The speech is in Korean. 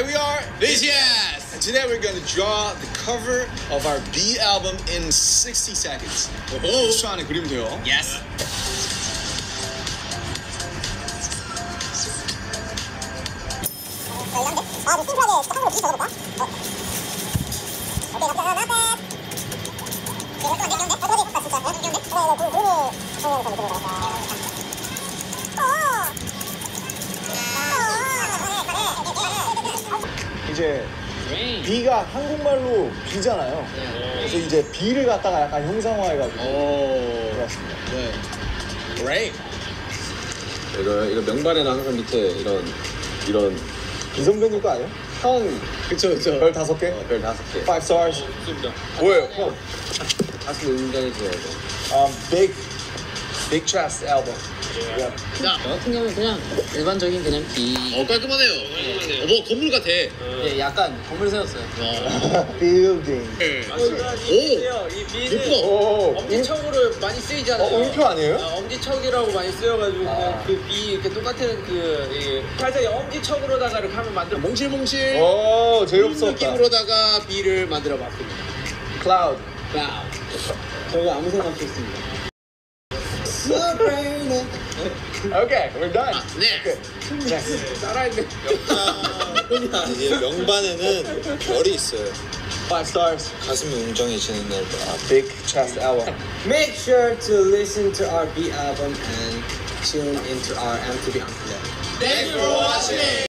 And we are BTS. And today we're going to draw the cover of our B album in 60 seconds. 10초 안에 그리면 돼요. Yes. 이제 B가 한국말로 B잖아요. 그래서 이제 B를 갖다가 약간 형상화해가지고 들어왔습니다. 네. Great. 이거 명반에는 항상 밑에 이런 비선배님 거 아니에요? 그쵸. 별 5개? 별 5개. 5 stars. 뭐예요? 형. 가슴 굉장히 좋아요. Big Trust album. 자, 저 같은 경우는 그냥 일반적인 그냥 B. 깔끔하네요. 뭐 건물 같아. 예, 약간 건물 세웠어요. Building. 이 B는 오. 엄지척으로 많이 쓰이잖아요. 음표 아니에요? 엄지척이라고 많이 쓰여가지고 그냥 그 B 이렇게 똑같은 살짝 엄지척으로다가 이렇게 한번 만들어 몽실몽실. 오, 제일 그런 없었다. 느낌으로다가 B를 만들어봤습니다. Cloud. 저희가 아무 생각 없었습니다. Okay, we're done. 네. 따라했네. 명반에는 별이 있어요. 5 stars. 가슴이 웅장해지는 날. Big Trust album. Make sure to listen to our B album and tune into our MTV Unplugged. Thanks for watching.